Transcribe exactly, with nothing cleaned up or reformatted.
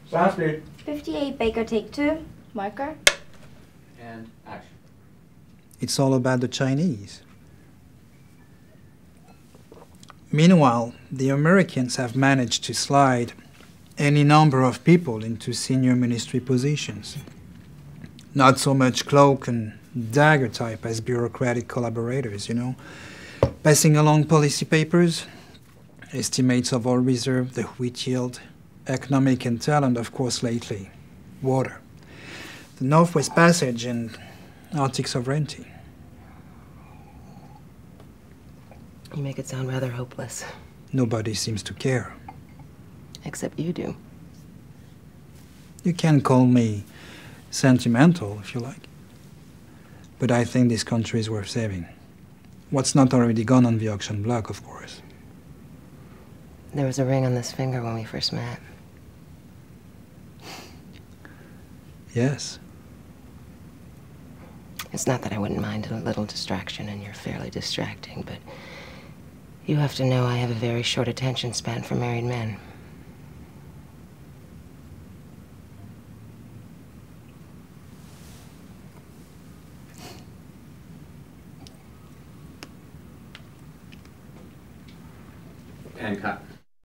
Sound speed. fifty-eight, Baker, take two. Marker. And action. It's all about the Chinese. Meanwhile, the Americans have managed to slide any number of people into senior ministry positions. Not so much cloak and dagger type as bureaucratic collaborators, you know. Passing along policy papers, estimates of oil reserve, the wheat yield, economic intel, and of course lately, water. The Northwest Passage and Arctic sovereignty. You make it sound rather hopeless. Nobody seems to care. Except you do. You can call me sentimental, if you like. But I think this country is worth saving. What's not already gone on the auction block, of course. There was a ring on this finger when we first met. Yes. It's not that I wouldn't mind a little distraction, and you're fairly distracting, but you have to know I have a very short attention span for married men. And cut.